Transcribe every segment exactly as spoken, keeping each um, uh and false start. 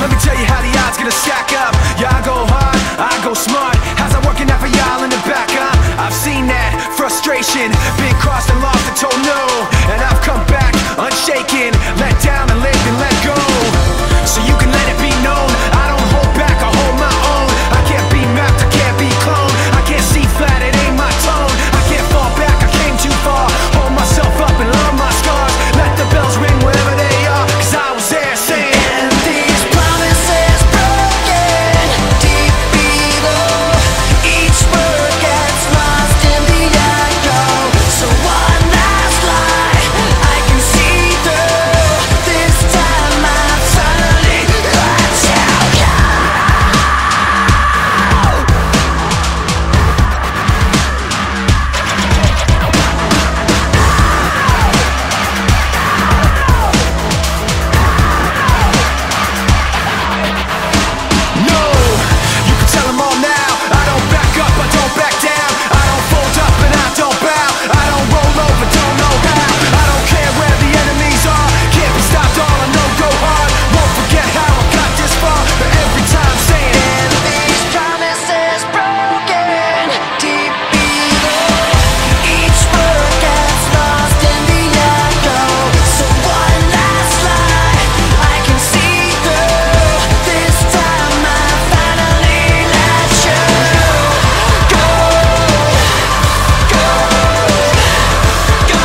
Let me tell you how the odds gonna stack up. Yeah, I go hard, I go smart. How's that working out for y'all in the back, huh? I've seen that frustration, been crossed and lost and told no, and I've come back unshaken, let down and lived and let go. So you can let it be known, I don't hold back, I hold my own. I can't be mapped, I can't be cloned. I can't see flat, it ain't my tone. I can't fall back, I came too far. Hold myself up and love my scars. Let the bells ring wherever they are, cause I was there saying, and these promises broken deep below. Each word gets lost in the echo. So one last lie I can see through. This time I finally let you go. No, you can tell them all now. I don't back up, I don't back down. I don't fold up and I don't bow. I don't roll over, don't know how. I don't care where the enemies are. Can't be stopped, all I know go hard. Won't forget how I got this far. But every time saying, and these promises broken deep below. Each word gets lost in the echo. So one last lie I can see through. This time I finally let you go. Go, go, go,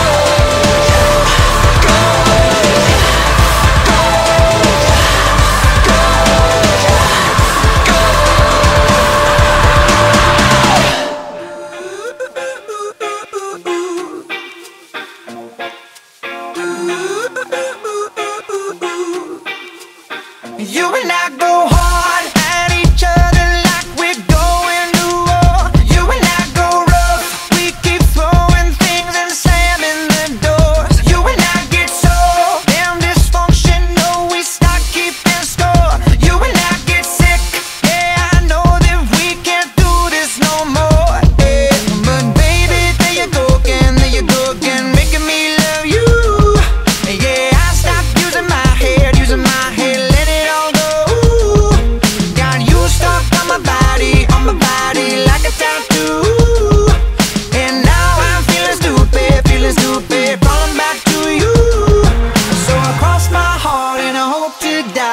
You and I go hard at each other like we're going to war. You and I go rough, we keep throwing things and slamming the doors. You and I get so damn dysfunctional, we start keeping score. You and I get sick, yeah, I know that we can't do this no more. Yeah, but baby, there you go again, there you go again, making me love you. Yeah, I stopped using my head, using my head, let it all go. Got you stuck on my body, on my body like a tattoo. And now I'm feeling stupid, feeling stupid, falling back to you. So I cross my heart and I hope to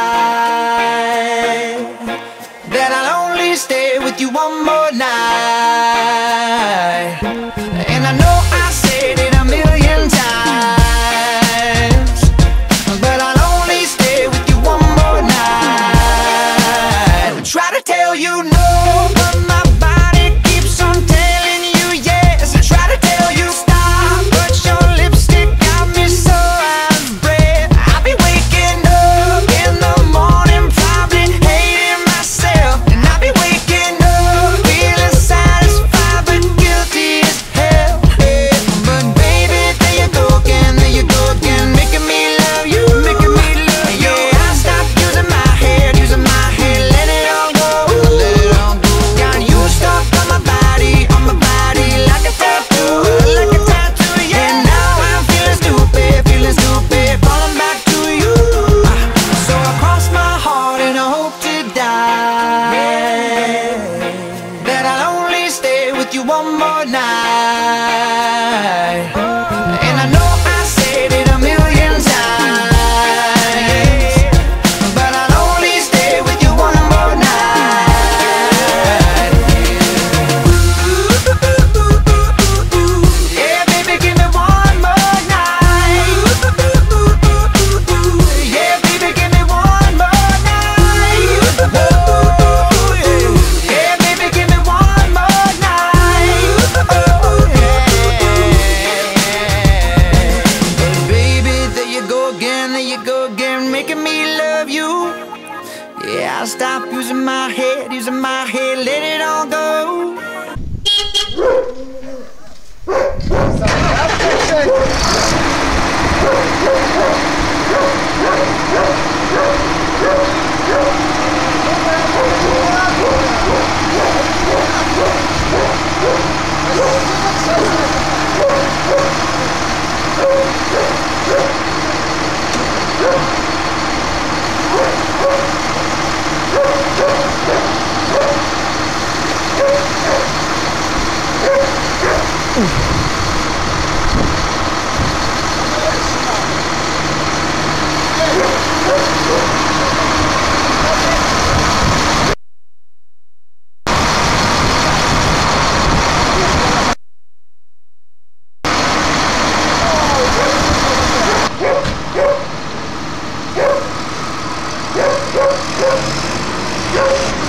die, that I'll only stay with you one more night. And I know I said it a million times, but I'll only stay with you one more night. I try to tell you no, but my body keeps on telling you yes. I try to tell you stop, but your lipstick got me so out of breath. I'll be waking up in the morning, probably hating myself. And I'll be waking up feeling satisfied but guilty as hell. Yeah, but baby, there you go again, there you go again, making me love you, making me love you. Yeah, I stopped using my head, using my head, let it all go, let it all go. Got you stuck on my body, on my body like a tattoo, like a tattoo. Yeah, and now I'm feeling stupid, feeling stupid, falling back to you. So I cross my heart and I hope to die, that I'll only stay with you one more night. And I know I said it a million times, but I'll only stay with you one more night. Yeah, baby, give me one more night. Yeah, baby, give me one more night. Oh, yeah. Yeah, baby, give me one more night. Oh, yeah. Baby, there you go again, there you go again, making me love you. Yeah, I'll stop using my head, using my head, let it all go. Yeah. Yeah.